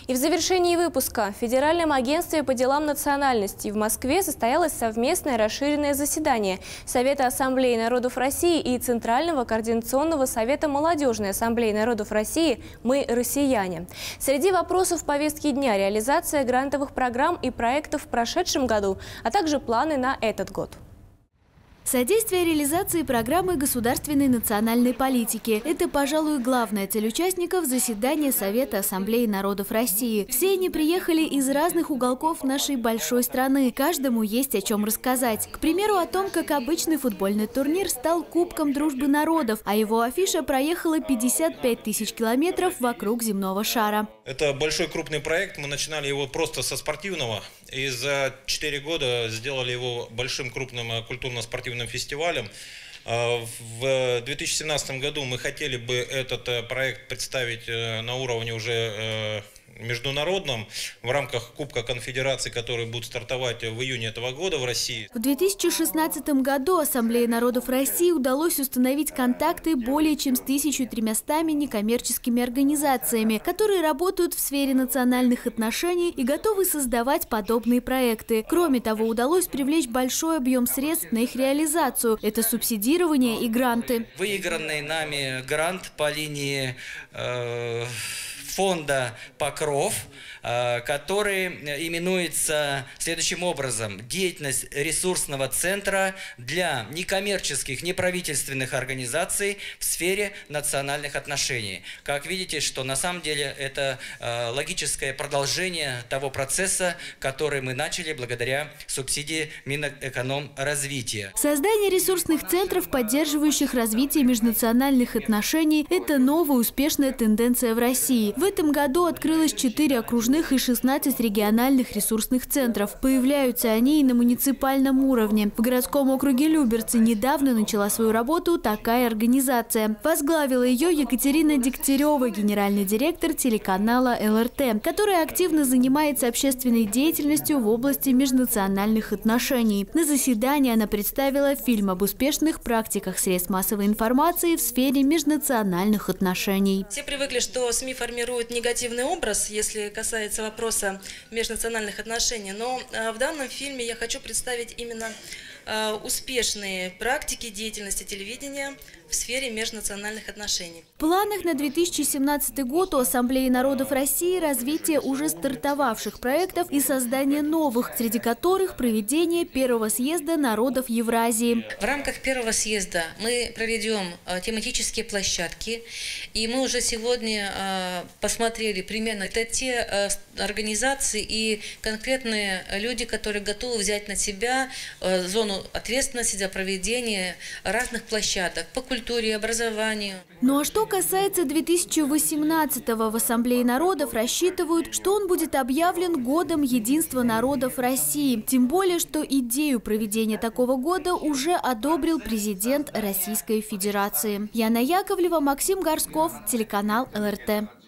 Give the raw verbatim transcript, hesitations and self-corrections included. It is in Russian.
И в завершении выпуска в Федеральном агентстве по делам национальностей в Москве состоялось совместное расширенное заседание Совета Ассамблеи народов России и Центрального координационного совета Молодежной ассамблеи народов России «Мы – россияне». Среди вопросов повестки дня – реализация грантовых программ и проектов в прошедшем году, а также планы на этот год. Содействие реализации программы государственной национальной политики – это, пожалуй, главная цель участников заседания Совета Ассамблеи народов России. Все они приехали из разных уголков нашей большой страны. Каждому есть о чем рассказать. К примеру, о том, как обычный футбольный турнир стал Кубком дружбы народов, а его афиша проехала пятьдесят пять тысяч километров вокруг земного шара. Это большой крупный проект. Мы начинали его просто со спортивного. И за четыре года сделали его большим крупным культурно-спортивным фестивалем. В две тысячи семнадцатом году мы хотели бы этот проект представить на уровне уже международном в рамках Кубка Конфедерации, который будет стартовать в июне этого года в России. В две тысячи шестнадцатом году Ассамблее народов России удалось установить контакты более чем с тысячей тремястами некоммерческими организациями, которые работают в сфере национальных отношений и готовы создавать подобные проекты. Кроме того, удалось привлечь большой объем средств на их реализацию. Это субсидирование и гранты. Выигранный нами грант по линии э, фонда «Покров», который именуется следующим образом: деятельность ресурсного центра для некоммерческих, неправительственных организаций в сфере национальных отношений. Как видите, что на самом деле это логическое продолжение того процесса, который мы начали благодаря субсидии Минэкономразвития. Создание ресурсных центров, поддерживающих развитие межнациональных отношений – это новая успешная тенденция в России. В этом году открылось четыре окружных и шестнадцать региональных ресурсных центров. Появляются они и на муниципальном уровне. В городском округе Люберцы недавно начала свою работу такая организация. Возглавила ее Екатерина Дегтярева, генеральный директор телеканала эл эр тэ, которая активно занимается общественной деятельностью в области межнациональных отношений. На заседании она представила фильм об успешных практиках средств массовой информации в сфере межнациональных отношений. Все привыкли, что СМИ формируют негативный образ, если касается вопроса межнациональных отношений, но э, в данном фильме я хочу представить именно э, успешные практики деятельности телевидения в сфере межнациональных отношений. В планах на две тысячи семнадцатый год у Ассамблеи народов России развитие уже стартовавших проектов и создание новых, среди которых проведение первого съезда народов Евразии. В рамках первого съезда мы проведем э, тематические площадки, и мы уже сегодня э, посмотрели примерно это те э, организации и конкретные люди, которые готовы взять на себя э, зону ответственности за проведение разных площадок по культуре и образованию. Ну а что касается две тысячи восемнадцатого, в Ассамблее народов рассчитывают, что он будет объявлен годом единства народов России. Тем более, что идею проведения такого года уже одобрил президент Российской Федерации. Яна Яковлева, Максим Горсков, телеканал эл эр тэ.